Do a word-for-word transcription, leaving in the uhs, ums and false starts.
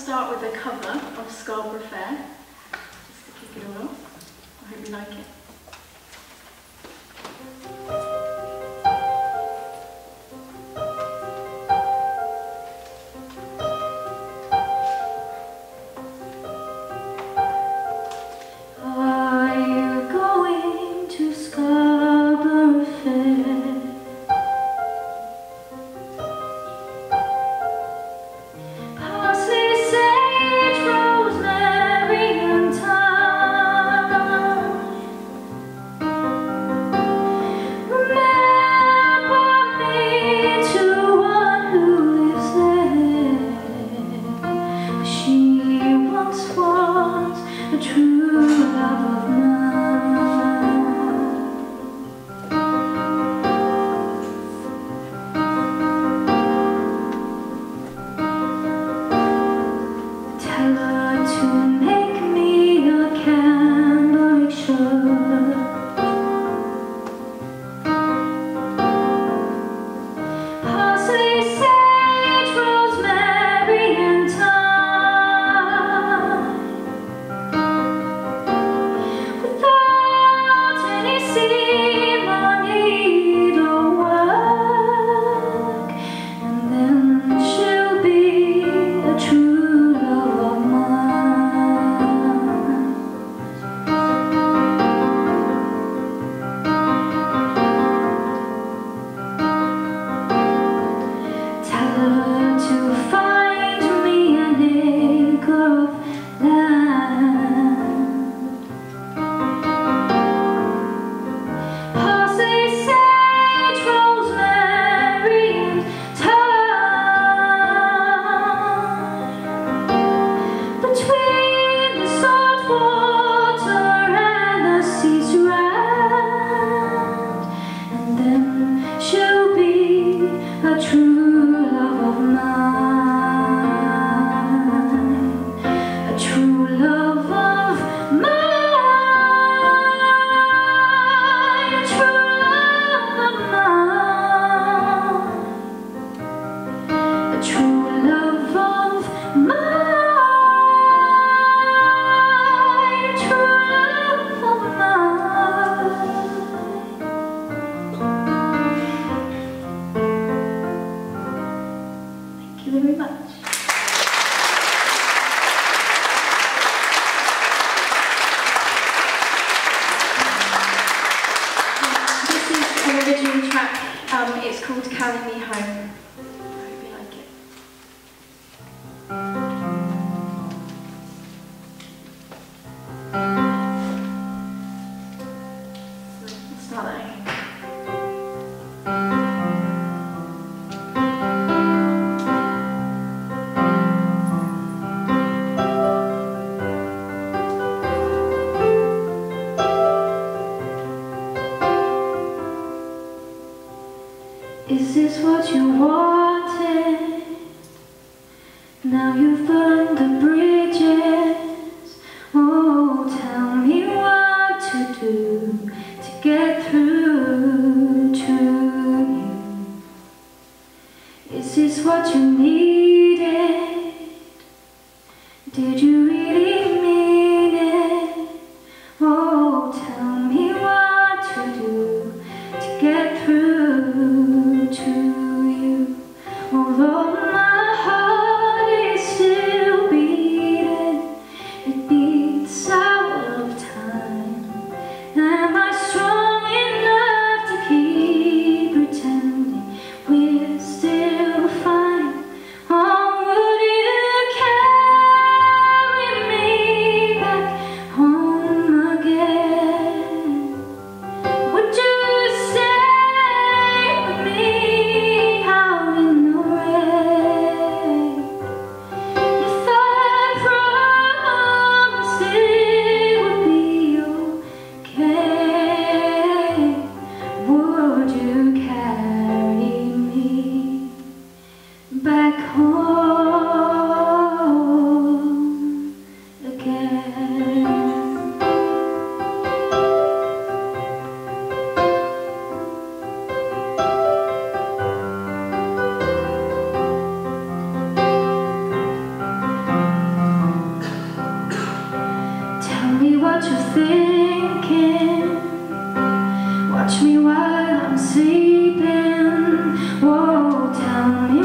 start with a cover of Scarborough Fair, just to kick it all off. I hope you like it. Is this what you wanted? Now you've burned the bridges. Oh, tell me what to do to get through to you. Is this what you needed? Did you really mean it? Oh, tell me what to do to get through to you. Although my heart is still beating, it beats out of time. Am I strong enough to keep pretending we're still fine? Or would you carry me back home again? Would you stay with me out in the rain? If I promised it would be okay, would you carry me back home again? from you.